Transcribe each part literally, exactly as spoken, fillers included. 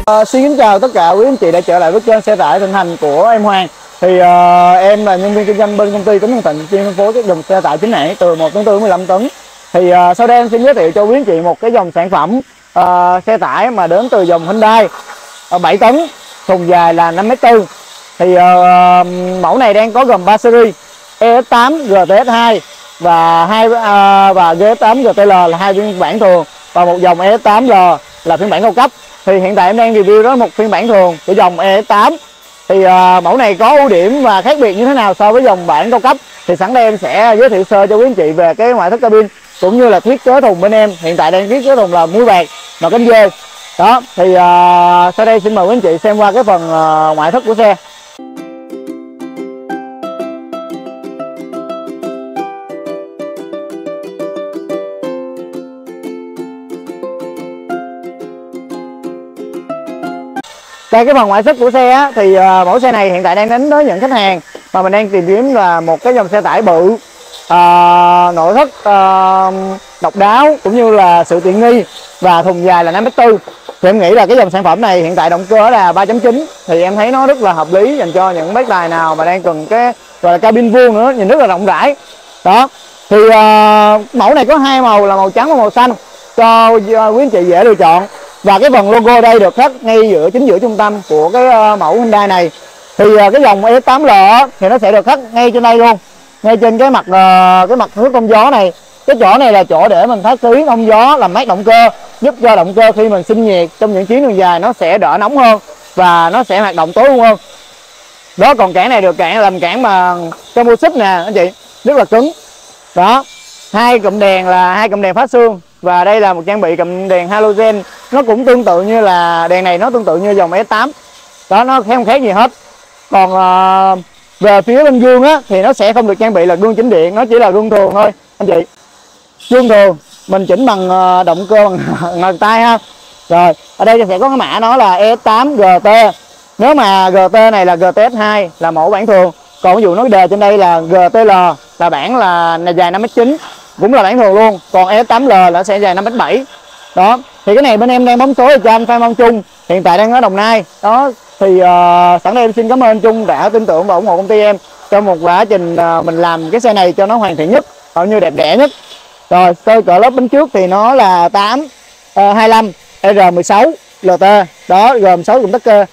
Uh, xin kính chào tất cả quý anh chị đã trở lại với kênh xe tải thịnh hành của em Hoàng. Thì uh, em là nhân viên kinh doanh bên công ty Tuấn Nhân Thịnh, chuyên phân phối các dòng xe tải chính hãng từ một tấn tư đến mười lăm tấn. Thì uh, sau đây em xin giới thiệu cho quý anh chị một cái dòng sản phẩm uh, xe tải mà đến từ dòng Hyundai uh, bảy tấn, thùng dài là năm mét tư. Thì uh, mẫu này đang có gồm ba series E S tám, G T S hai và hai uh, và G S tám G T L là hai phiên bản thường, và một dòng E S tám L là phiên bản cao cấp. Thì hiện tại em đang review đó một phiên bản thường của dòng E S tám. Thì uh, mẫu này có ưu điểm và khác biệt như thế nào so với dòng bản cao cấp thì sẵn đây em sẽ giới thiệu sơ cho quý anh chị về cái ngoại thất cabin cũng như là thiết kế thùng. Bên em hiện tại đang thiết kế thùng là muối bạc và cánh dê đó. Thì uh, sau đây xin mời quý anh chị xem qua cái phần uh, ngoại thất của xe. Đây, cái phần ngoại thất của xe á, thì uh, mẫu xe này hiện tại đang đến tới những khách hàng mà mình đang tìm kiếm là một cái dòng xe tải bự, uh, nội thất uh, độc đáo cũng như là sự tiện nghi, và thùng dài là năm mét tư. Thì em nghĩ là cái dòng sản phẩm này hiện tại động cơ là ba chấm chín, thì em thấy nó rất là hợp lý dành cho những bác tài nào mà đang cần cái gọi là cabin vuông nữa, nhìn rất là rộng rãi đó. Thì uh, mẫu này có hai màu là màu trắng và màu xanh cho uh, quý anh chị dễ lựa chọn. Và cái phần logo đây được khắc ngay giữa chính giữa trung tâm của cái uh, mẫu Hyundai này. Thì uh, cái dòng E S tám L thì nó sẽ được khắc ngay trên đây luôn, ngay trên cái mặt uh, cái mặt nước thông gió này. Cái chỗ này là chỗ để mình thoát khí thông gió, làm mát động cơ, giúp cho động cơ khi mình sinh nhiệt trong những chuyến đường dài nó sẽ đỡ nóng hơn và nó sẽ hoạt động tối ưu hơn đó. Còn cản này được cản làm cản mà composite nè anh chị, rất là cứng đó. Hai cụm đèn là hai cụm đèn phát xương, và đây là một trang bị cụm đèn halogen, nó cũng tương tự như là đèn này, nó tương tự như dòng E S tám đó, nó không khác gì hết. Còn uh, về phía bên gương á thì nó sẽ không được trang bị là gương chỉnh điện, nó chỉ là gương thường thôi anh chị, gương thường mình chỉnh bằng uh, động cơ bằng, bằng tay ha. Rồi ở đây sẽ có cái mã nó là E S tám G T, nếu mà G T này là G T S hai là mẫu bản thường, còn ví dụ nó đề trên đây là G T L là bản là, là dài năm mét chín, cũng là bản thường luôn. Còn E S tám L là sẽ dài năm mét bảy đó. Thì cái này bên em đang bấm số cho anh Phan Văn Trung, hiện tại đang ở Đồng Nai đó. Thì uh, sẵn đây em xin cảm ơn anh Trung đã tin tưởng và ủng hộ công ty em trong một quá trình uh, mình làm cái xe này cho nó hoàn thiện nhất, hầu như đẹp đẽ nhất. Rồi sơ cỡ lớp bánh trước thì nó là tám hai lăm R mười sáu L T đó, gồm sáu cụm tắc cơ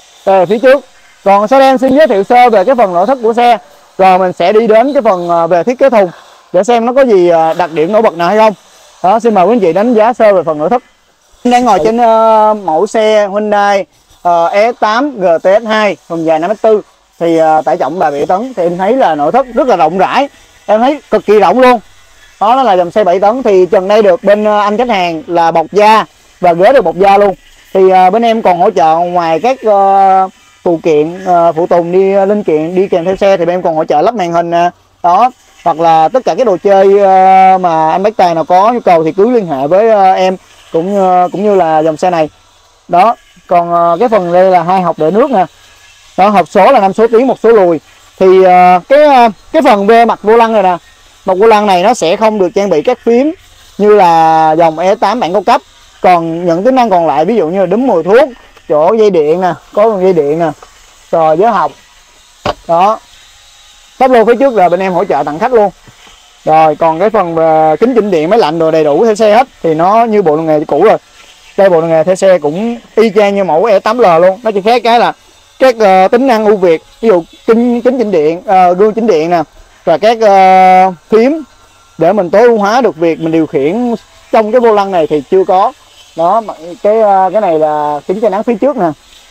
ở phía trước. Còn sau đây em xin giới thiệu sơ về cái phần nội thất của xe, rồi mình sẽ đi đến cái phần uh, về thiết kế thùng để xem nó có gì đặc điểm nổi bật nào hay không đó. Xin mời quý anh chị đánh giá sơ về phần nội thất. Em đang ngồi trên uh, mẫu xe Hyundai uh, E S tám G T S hai thùng dài năm mét tư, thì uh, tải trọng là bảy tấn. Thì em thấy là nội thất rất là rộng rãi, em thấy cực kỳ rộng luôn đó. Nó là dòng xe bảy tấn, thì trần đây được bên uh, anh khách hàng là bọc da và ghế được bọc da luôn. Thì uh, bên em còn hỗ trợ ngoài các uh, phụ kiện uh, phụ tùng đi uh, linh kiện đi kèm theo xe, thì bên em còn hỗ trợ lắp màn hình uh, đó, hoặc là tất cả cái đồ chơi uh, mà anh bác tài nào có nhu cầu thì cứ liên hệ với uh, em cũng uh, cũng như là dòng xe này đó. Còn uh, cái phần đây là hai hộc để nước nè đó, hộp số là năm số tiến một số lùi. Thì uh, cái uh, cái phần về mặt vô lăng này nè, mặt vô lăng này nó sẽ không được trang bị các phím như là dòng E S tám bản cao cấp. Còn những tính năng còn lại ví dụ như là đúm mùi thuốc, chỗ dây điện nè, có một dây điện nè, rồi giới học đó. Tắp lô phía trước là bên em hỗ trợ tặng khách luôn. Rồi còn cái phần uh, kính chỉnh điện, máy lạnh đồ đầy đủ theo xe hết, thì nó như bộ đồ nghề cũ rồi. Đây bộ đồ nghề theo xe cũng y chang như mẫu E S tám L luôn, nó chỉ khác cái là các uh, tính năng ưu việt, ví dụ kính kính chỉnh điện, uh, gương chỉnh điện nè, và các uh, phím để mình tối ưu hóa được việc mình điều khiển trong cái vô lăng này thì chưa có đó. Cái uh, cái này là kính che nắng phía trước nè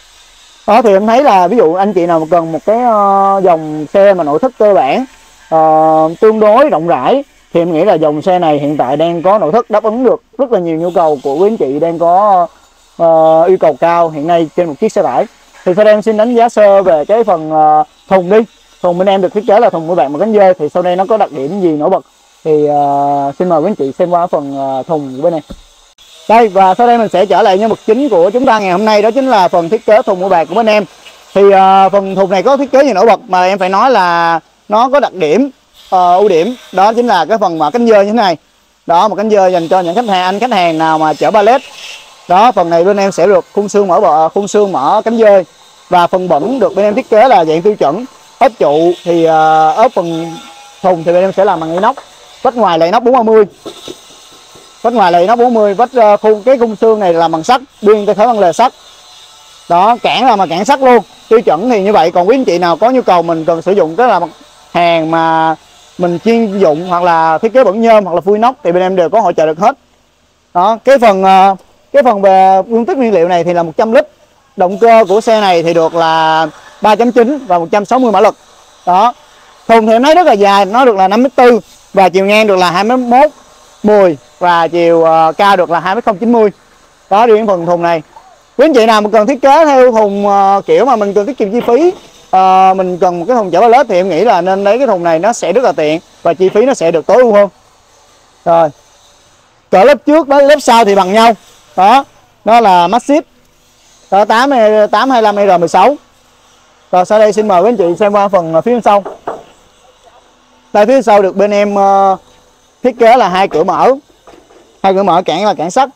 đó. Thì em thấy là ví dụ anh chị nào mà cần một cái uh, dòng xe mà nội thất cơ bản uh, tương đối rộng rãi, thì em nghĩ là dòng xe này hiện tại đang có nội thất đáp ứng được rất là nhiều nhu cầu của quý anh chị đang có uh, yêu cầu cao hiện nay trên một chiếc xe tải. Thì sau đây em xin đánh giá sơ về cái phần uh, thùng đi. Thùng bên em được thiết kế là thùng mũi bạc và cánh dê, thì sau đây nó có đặc điểm gì nổi bật thì uh, xin mời quý anh chị xem qua phần uh, thùng của bên em. Đây, và sau đây mình sẽ trở lại nhân vật chính của chúng ta ngày hôm nay, đó chính là phần thiết kế thùng mũi bạc của bên em. Thì uh, phần thùng này có thiết kế gì nổi bật mà em phải nói là nó có đặc điểm uh, ưu điểm, đó chính là cái phần mà cánh dơ như thế này đó. Một cánh dơ dành cho những khách hàng anh khách hàng nào mà chở pallet Đó, phần này bên em sẽ được khung xương mở bờ, khung xương mở cánh dơi, và phần bẩn được bên em thiết kế là dạng tiêu chuẩn. Ốp trụ thì uh, ốp phần thùng thì bên em sẽ làm bằng inox, vách ngoài là inox bốn mươi, vách ngoài là inox bốn mươi, vách uh, khung cái khung xương này làm bằng sắt, biên tay khối bằng lề sắt. Đó, cản là mà cản sắt luôn, tiêu chuẩn thì như vậy. Còn quý anh chị nào có nhu cầu mình cần sử dụng cái là mặt hàng mà mình chuyên dụng hoặc là thiết kế bẩn nhôm hoặc là full inox thì bên em đều có hỗ trợ được hết. Đó, cái phần uh, cái phần về dung tích nguyên liệu này thì là một trăm lít. Động cơ của xe này thì được là ba chấm chín và một trăm sáu mươi mã lực. Đó, thùng thì em thấy rất là dài, nó được là năm mét tư và chiều ngang được là hai mét mốt mười và chiều uh, cao được là hai mét không chín mươi. Đó, riêng phần thùng này quý anh chị nào mà cần thiết kế theo thùng uh, kiểu mà mình cần tiết kiệm chi phí, uh, mình cần một cái thùng chở pallet thì em nghĩ là nên lấy cái thùng này, nó sẽ rất là tiện và chi phí nó sẽ được tối ưu hơn. Rồi, cỡ lớp trước với lớp sau thì bằng nhau. Đó, nó là Maxxis tám tám hai lăm R mười sáu. Rồi sau đây xin mời quý anh chị xem qua phần phía sau. Đây, phía sau được bên em uh, thiết kế là hai cửa mở, hai cửa mở cản là cản sắt.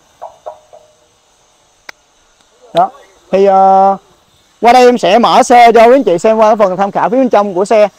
Đó, thì uh, qua đây em sẽ mở xe cho quý anh chị xem qua phần tham khảo phía bên trong của xe.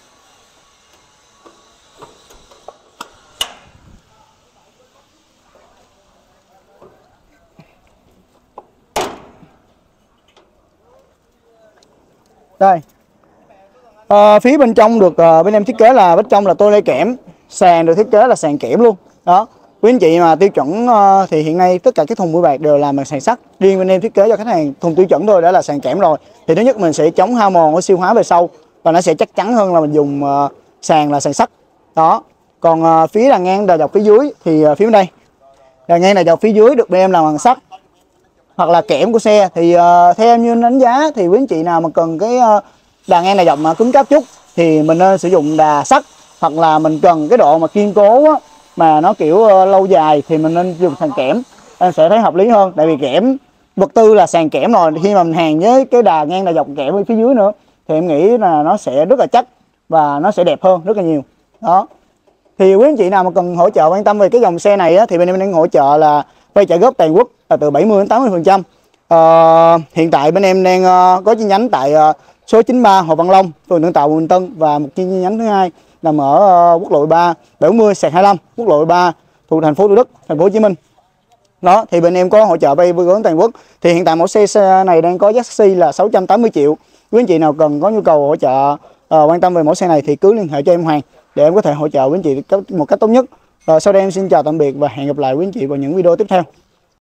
Đây, à, phía bên trong được uh, bên em thiết kế là bên trong là tôi lê kẽm, sàn được thiết kế là sàn kẽm luôn. Đó, quý anh chị mà tiêu chuẩn uh, thì hiện nay tất cả các thùng mũi bạc đều làm bằng sàn sắt. Riêng bên em thiết kế cho khách hàng thùng tiêu chuẩn thôi đã là sàn kẽm rồi. Thì thứ nhất mình sẽ chống hao mòn oxy hóa về sau và nó sẽ chắc chắn hơn là mình dùng uh, sàn là sàn sắt. Đó, còn uh, phía đàn ngang đà dọc phía dưới thì uh, phía bên đây đàn ngang đà dọc phía dưới được bên em làm bằng sắt hoặc là kẽm của xe. Thì uh, theo em như đánh giá thì quý anh chị nào mà cần cái uh, đàn ngang đà dọc mà cứng cáp chút thì mình nên sử dụng đà sắt, hoặc là mình cần cái độ mà kiên cố á, mà nó kiểu uh, lâu dài thì mình nên dùng sàn kẽm. Em sẽ thấy hợp lý hơn, tại vì kẽm vật tư là sàn kẽm rồi, khi mà mình hàng với cái đà ngang đà dọc kẽm ở phía dưới nữa thì em nghĩ là nó sẽ rất là chắc và nó sẽ đẹp hơn rất là nhiều. Đó, thì quý anh chị nào mà cần hỗ trợ quan tâm về cái dòng xe này á, thì bên em đang hỗ trợ là vay trả góp toàn quốc là từ bảy mươi đến tám mươi phần trăm. Uh, hiện tại bên em đang uh, có chi nhánh tại uh, số chín mươi ba Hồ Văn Long, phường Tân Tạo, quận Bình Tân, và một chi nhánh thứ hai nằm ở uh, quốc lộ ba bảy mươi sạc hai mươi lăm, quốc lộ ba thuộc thành phố Thủ Đức, thành phố Hồ Chí Minh. Đó, thì bên em có hỗ trợ vay vốn toàn quốc. Thì hiện tại mẫu xe, xe này đang có giá taxi là sáu trăm tám mươi triệu. Quý anh chị nào cần có nhu cầu hỗ trợ uh, quan tâm về mẫu xe này thì cứ liên hệ cho em Hoàng để em có thể hỗ trợ quý anh chị một cách tốt nhất. Rồi sau đây em xin chào tạm biệt và hẹn gặp lại quý anh chị vào những video tiếp theo.